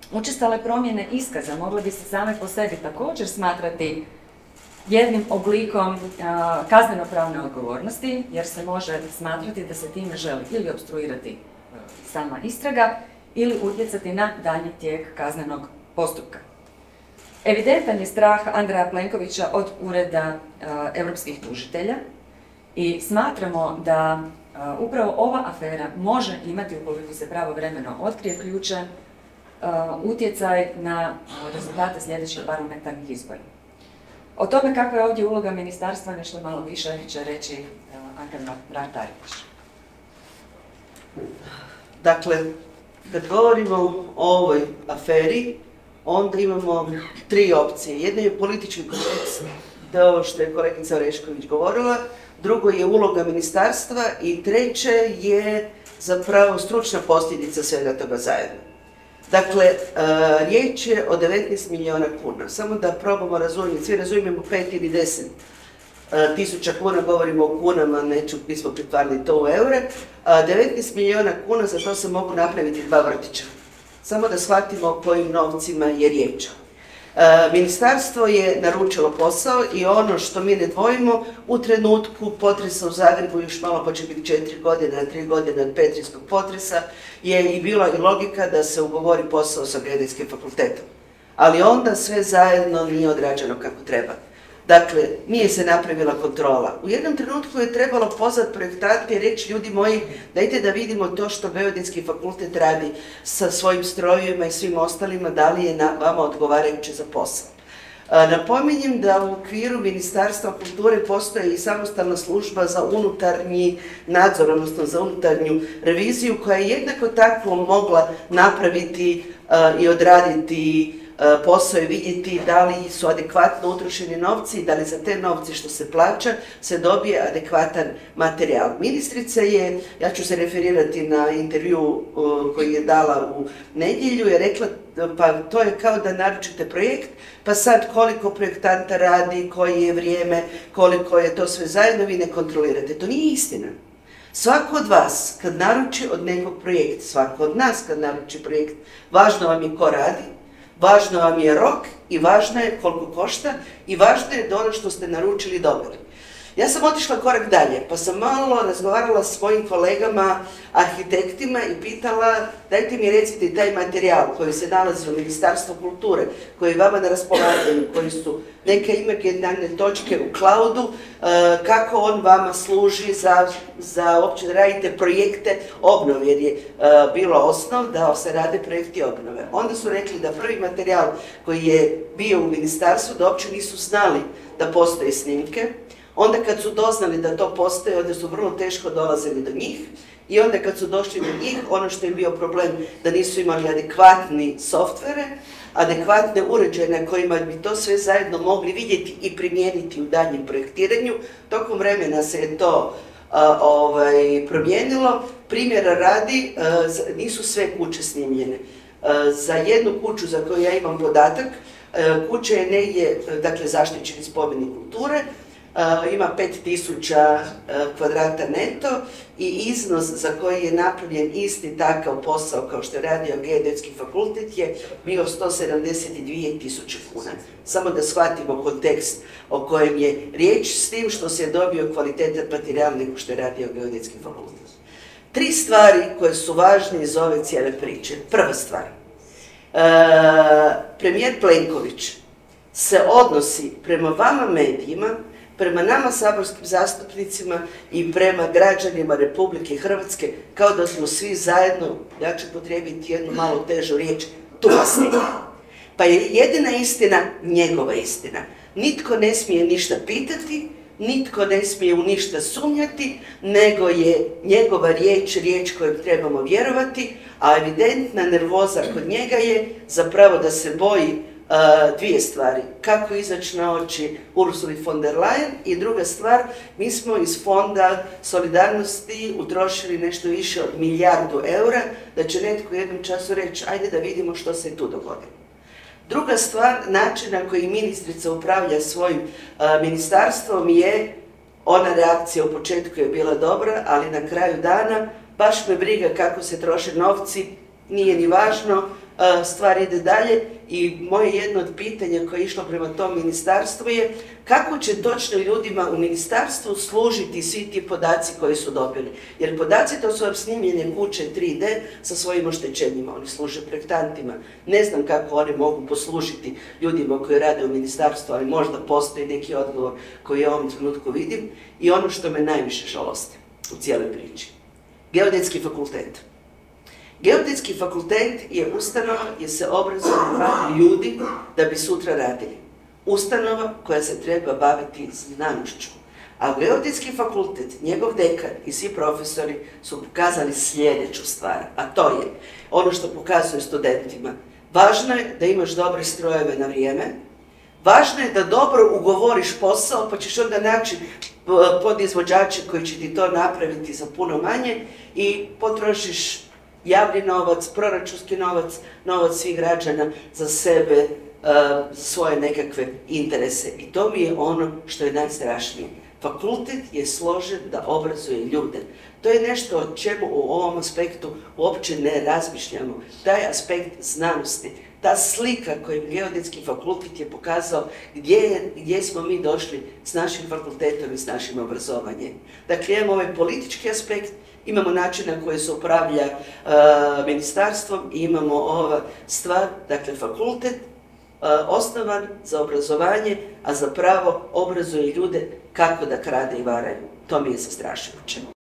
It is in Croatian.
Učestale promjene iskaza mogle bi se same po sebi također smatrati jednim oblikom kaznenopravne odgovornosti, jer se može smatrati da se time želi ili opstruirati sama istraga ili utjecati na daljnji tijek kaznenog postupka. Evidentan je strah Andreja Plenkovića od ureda europskih tužitelja i smatramo da upravo ova afera može imati, ukoliko se pravovremeno otkrije ključan, utjecaj na rezultate sljedećih parlamentarnih izbora. O tome kakva je ovdje uloga ministarstva nešto malo više će reći Anka Mrak-Taritaš. Dakle, kad govorimo o ovoj aferi, onda imamo tri opcije. Jedna je politički kontekst, to je ovo što je kolegica Orešković govorila, drugo je uloga ministarstva i treće je zapravo stručna posljedica svega toga zajedno. Dakle, riječ je o 19 milijuna kuna. Samo da probamo razumjeti, svi razumijemo 5 ili 10 tisuća kuna, govorimo o kunama, nismo pretvarali to u eure. 19 milijuna kuna, za to se mogu napraviti 2 vrtića. Samo da shvatimo o kojim novcima je riječ. Ministarstvo je naručilo posao i ono što mi ne dvojimo, u trenutku potresa u Zagrebu, još malo pa će biti 4 godine, 3 godine od petrinjskog potresa, je i bila i logika da se ugovori posao sa Geodetskim fakultetom. Ali onda sve zajedno nije odrađeno kako treba. Dakle, nije se napravila kontrola. U jednom trenutku je trebalo pozvati projektante i reći, ljudi moji, dajte da vidimo to što Geodetski fakultet radi sa svojim strojevima i svim ostalima, da li je vama odgovarajuće za posao. Napominjem da u okviru Ministarstva kulture postoji i samostalna služba za unutarnji nadzor, odnosno za unutarnju reviziju, koja je jednako tako mogla napraviti i odraditi posao i vidjeti da li su adekvatno utrošeni novci i da li za te novce što se plaća se dobije adekvatan materijal. Ministrica je, ja ću se referirati na intervju koji je dala u nedjelju, je rekla pa to je kao da naručite projekt, pa sad koliko projektanta radi, koje je vrijeme, koliko je to sve zajedno, vi ne kontrolirate. To nije istina. Svako od vas kad naruči od nekog projekt, svako od nas kad naruči projekt, važno vam je ko radi, važno vam je rok i važno je koliko košta i važno je da ono što ste naručili dobili. Ja sam otišla korak dalje, pa sam malo razgovarala s svojim kolegama, arhitektima i pitala, dajte mi recite taj materijal koji se nalazi u Ministarstvu kulture, koji je vama na raspolaganju, koji su neke imaginarne točke u cloudu, kako on vama služi za uopće da radite projekte obnove, jer je bilo osnov da se rade projekti obnove. Onda su rekli da prvi materijal koji je bio u ministarstvu, da uopće nisu znali da postoje snimke. Onda kad su doznali da to postoje, onda su vrlo teško dolazili do njih i onda kad su došli do njih, ono što je bio problem da nisu imali adekvatni softvere, adekvatne uređaje na kojima bi to sve zajedno mogli vidjeti i primijeniti u daljnjem projektiranju. Tokom vremena se je to promijenilo. Primjera radi, nisu sve kuće snimljene. Za jednu kuću za koju ja imam podatak, kuća je negdje, dakle, zaštićeni spomenik kulture, ima 5000 kvadrata neto i iznos za koji je napravljen isti takav posao kao što je radio Geodetski fakultet je bio 172.000 kuna. Samo da shvatimo kontekst o kojem je riječ, s tim što se je dobio kvalitetan materijal nego što je radio Geodetski fakultet. 3 stvari koje su važne iz ove cijele priče. Prva stvar, premijer Plenković se odnosi prema vama medijima, prema nama saborskim zastupnicima i prema građanima Republike Hrvatske kao da smo svi zajedno, ja ću potrijebiti jednu malo težu riječ, tumasni. Pa je jedina istina njegova istina. Nitko ne smije ništa pitati, nitko ne smije u ništa sumnjati, nego je njegova riječ kojoj trebamo vjerovati, a evidentna nervoza kod njega je zapravo da se boji 2 stvari. Kako izaći na oči Ursuli von der Leyen i druga stvar, mi smo iz Fonda solidarnosti utrošili nešto više od 1 milijardu eura, da će netko u jednom času reći ajde da vidimo što se tu dogodilo. Druga stvar, način na koji ministrica upravlja svojim ministarstvom je, ona reakcija u početku je bila dobra, ali na kraju dana baš me briga kako se troše novci, nije ni važno, stvar ide dalje i moje jedno od pitanja koje je išlo prema tom ministarstvu je kako će točno ljudima u ministarstvu služiti svi ti podaci koji su dobili. Jer podaci to su vam snimljene kuće 3D sa svojim oštećenjima, oni služe projektantima. Ne znam kako oni mogu poslužiti ljudima koji rade u ministarstvu, ali možda postoji neki odgovor koji ja u ovom trenutku vidim. I ono što me najviše žalosti u cijeloj priči. Geodetski fakultet. Geodetski fakultet je ustanova gdje se obrazuju mladi ljudi da bi sutra radili. Ustanova koja se treba baviti znanošću. A Geodetski fakultet, njegov dekan i svi profesori su pokazali sljedeću stvar, a to je ono što pokazuje studentima. Važno je da imaš dobre strojeve na vrijeme, važno je da dobro ugovoriš posao, pa ćeš onda naći podizvođače koji će ti to napraviti za puno manje i potrošiš javni novac, proračunski novac, novac svih građana za sebe, svoje nekakve interese. I to mi je ono što je najstrašnije. Fakultet je složen da obrazuje ljude. To je nešto o čemu u ovom aspektu uopće ne razmišljamo. Taj aspekt znanosti, ta slika koju Geodetski fakultet je pokazao gdje smo mi došli s našim fakultetom i s našim obrazovanjem. Dakle, imamo ovaj politički aspekt, imamo način na koji se upravlja ministarstvom i imamo ova stvar, dakle fakultet, osnovan za obrazovanje, a zapravo obrazuje ljude kako da krade i varaju. To mi je zastrašujuće.